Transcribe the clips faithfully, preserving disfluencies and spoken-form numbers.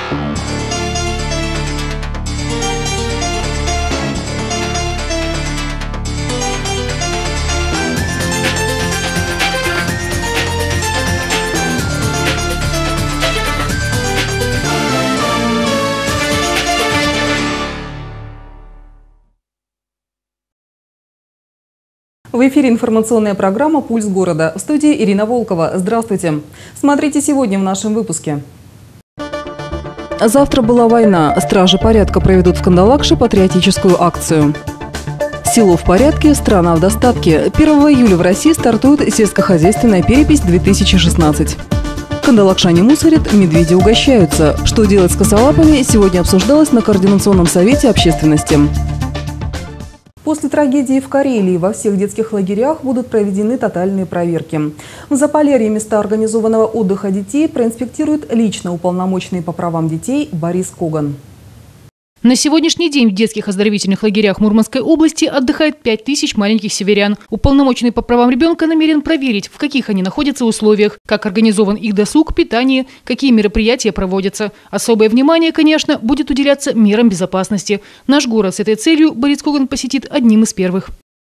В эфире информационная программа «Пульс города». В студии Ирина Волкова. Здравствуйте. Смотрите сегодня в нашем выпуске. Завтра была война. Стражи порядка проведут в Кандалакше патриотическую акцию. Село в порядке, страна в достатке. первого июля в России стартует сельскохозяйственная перепись две тысячи шестнадцать. Кандалакшане мусорят, медведи угощаются. Что делать с косолапами, сегодня обсуждалось на Координационном совете общественности. После трагедии в Карелии во всех детских лагерях будут проведены тотальные проверки. В Заполярье места организованного отдыха детей проинспектирует лично уполномоченный по правам детей Борис Коган. На сегодняшний день в детских оздоровительных лагерях Мурманской области отдыхает пять тысяч маленьких северян. Уполномоченный по правам ребенка намерен проверить, в каких они находятся условиях, как организован их досуг, питание, какие мероприятия проводятся. Особое внимание, конечно, будет уделяться мерам безопасности. Наш город с этой целью Борис Коган посетит одним из первых.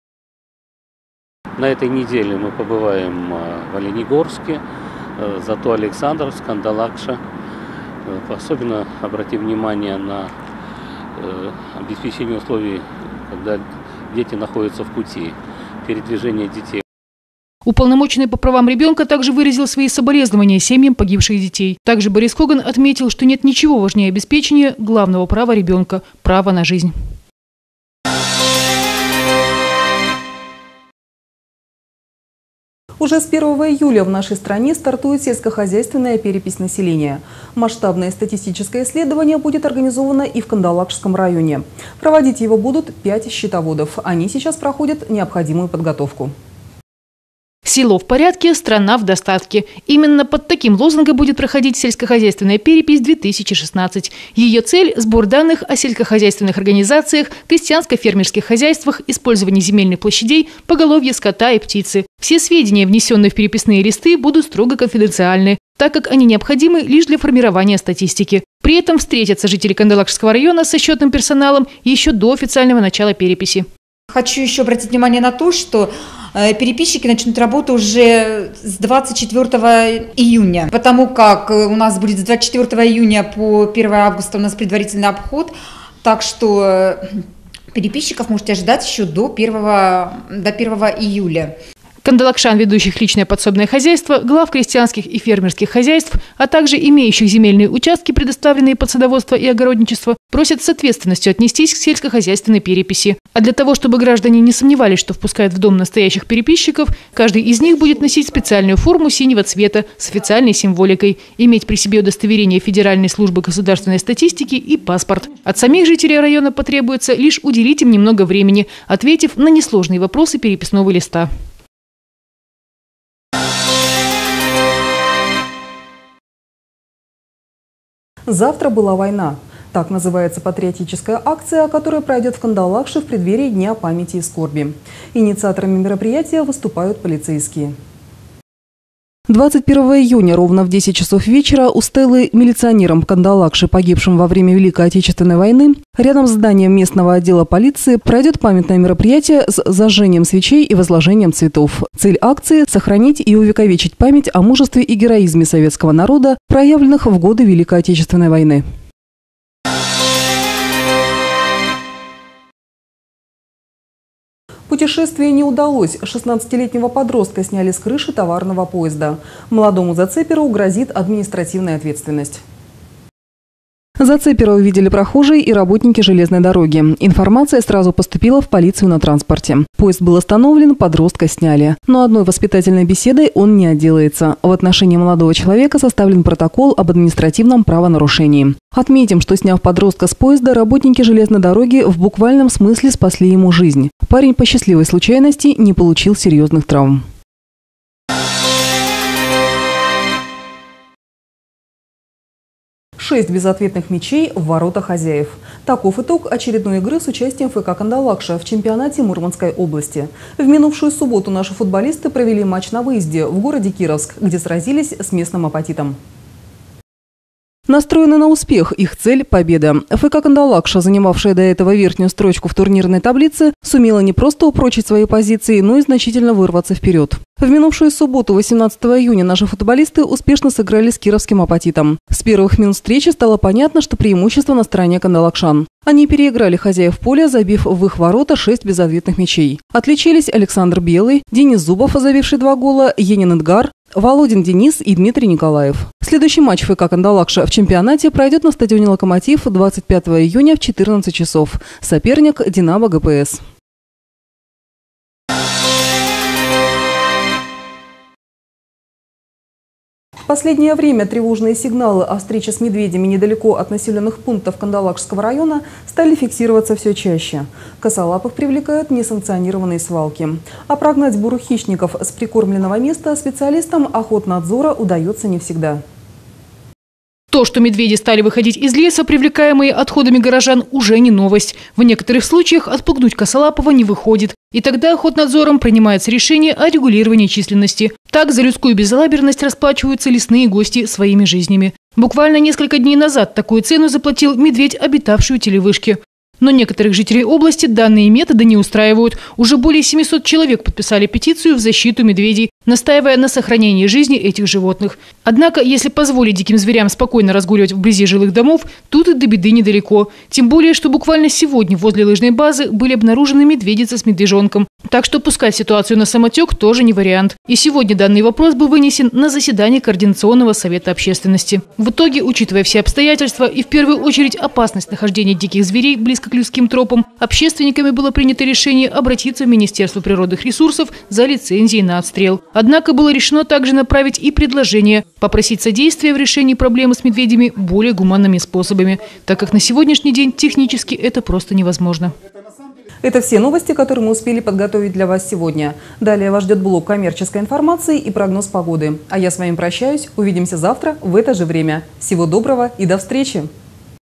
На этой неделе мы побываем в Оленегорске, зато Александровск, Кандалакша. Особенно обратим внимание на обеспечение условий, когда дети находятся в пути, передвижение детей. Уполномоченный по правам ребенка также выразил свои соболезнования семьям погибших детей. Также Борис Коган отметил, что нет ничего важнее обеспечения главного права ребенка – права на жизнь. Уже с первого июля в нашей стране стартует сельскохозяйственная перепись населения. Масштабное статистическое исследование будет организовано и в Кандалакшском районе. Проводить его будут пять счетоводов. Они сейчас проходят необходимую подготовку. Село в порядке, страна в достатке. Именно под таким лозунгом будет проходить сельскохозяйственная перепись две тысячи шестнадцать. Ее цель – сбор данных о сельскохозяйственных организациях, крестьянско-фермерских хозяйствах, использовании земельных площадей, поголовье скота и птицы. Все сведения, внесенные в переписные листы, будут строго конфиденциальны, так как они необходимы лишь для формирования статистики. При этом встретятся жители Кандалакшского района со счетным персоналом еще до официального начала переписи. Хочу еще обратить внимание на то, что переписчики начнут работу уже с двадцать четвёртого июня, потому как у нас будет с двадцать четвёртого июня по первое августа у нас предварительный обход, так что переписчиков можете ожидать еще до первого, до первого июля. Кандалакшан, ведущих личное подсобное хозяйство, глав крестьянских и фермерских хозяйств, а также имеющих земельные участки, предоставленные под садоводство и огородничество, просят с ответственностью отнестись к сельскохозяйственной переписи. А для того, чтобы граждане не сомневались, что впускают в дом настоящих переписчиков, каждый из них будет носить специальную форму синего цвета с официальной символикой, иметь при себе удостоверение Федеральной службы государственной статистики и паспорт. От самих жителей района потребуется лишь уделить им немного времени, ответив на несложные вопросы переписного листа. Завтра была война. Так называется патриотическая акция, которая пройдет в Кандалакше в преддверии Дня памяти и скорби. Инициаторами мероприятия выступают полицейские. двадцать первого июня ровно в десять часов вечера у стелы милиционером в Кандалакше, погибшим во время Великой Отечественной войны, рядом с зданием местного отдела полиции пройдет памятное мероприятие с зажжением свечей и возложением цветов. Цель акции – сохранить и увековечить память о мужестве и героизме советского народа, проявленных в годы Великой Отечественной войны. Путешествие не удалось. шестнадцатилетнего подростка сняли с крыши товарного поезда. Молодому зацеперу грозит административная ответственность. Зацепера увидели прохожие и работники железной дороги. Информация сразу поступила в полицию на транспорте. Поезд был остановлен, подростка сняли. Но одной воспитательной беседой он не отделается. В отношении молодого человека составлен протокол об административном правонарушении. Отметим, что, сняв подростка с поезда, работники железной дороги в буквальном смысле спасли ему жизнь. Парень по счастливой случайности не получил серьезных травм. Шесть безответных мячей в ворота хозяев. Таков итог очередной игры с участием ФК «Кандалакша» в чемпионате Мурманской области. В минувшую субботу наши футболисты провели матч на выезде в городе Кировск, где сразились с местным апатитом. Настроены на успех, их цель – победа. ФК «Кандалакша», занимавшая до этого верхнюю строчку в турнирной таблице, сумела не просто упрочить свои позиции, но и значительно вырваться вперед. В минувшую субботу, восемнадцатого июня, наши футболисты успешно сыграли с кировским «Апатитом». С первых минут встречи стало понятно, что преимущество на стороне кандалакшан. Они переиграли хозяев поля, забив в их ворота шесть безответных мячей. Отличились Александр Белый, Денис Зубов, забивший два гола, Енин Эдгар, Володин Денис и Дмитрий Николаев. Следующий матч ФК «Кандалакша» в чемпионате пройдет на стадионе «Локомотив» двадцать пятого июня в четырнадцать часов. Соперник – «Динамо» ГПС. В последнее время тревожные сигналы о встрече с медведями недалеко от населенных пунктов Кандалакшского района стали фиксироваться все чаще. Косолапых привлекают несанкционированные свалки. А прогнать бурых хищников с прикормленного места специалистам охотнадзора удается не всегда. То, что медведи стали выходить из леса, привлекаемые отходами горожан, уже не новость. В некоторых случаях отпугнуть косолапого не выходит. И тогда охотнадзором принимается решение о регулировании численности. Так за людскую безалаберность расплачиваются лесные гости своими жизнями. Буквально несколько дней назад такую цену заплатил медведь, обитавший у телевышки. Но некоторых жителей области данные методы не устраивают. Уже более семисот человек подписали петицию в защиту медведей, настаивая на сохранении жизни этих животных. Однако, если позволить диким зверям спокойно разгуливать вблизи жилых домов, тут и до беды недалеко. Тем более, что буквально сегодня возле лыжной базы были обнаружены медведица с медвежонком. Так что пускать ситуацию на самотек тоже не вариант. И сегодня данный вопрос был вынесен на заседание Координационного совета общественности. В итоге, учитывая все обстоятельства и в первую очередь опасность нахождения диких зверей близко к людским тропам, общественниками было принято решение обратиться в Министерство природных ресурсов за лицензией на отстрел. Однако было решено также направить и предложение попросить содействия в решении проблемы с медведями более гуманными способами, так как на сегодняшний день технически это просто невозможно. Это все новости, которые мы успели подготовить для вас сегодня. Далее вас ждет блок коммерческой информации и прогноз погоды. А я с вами прощаюсь. Увидимся завтра в это же время. Всего доброго и до встречи!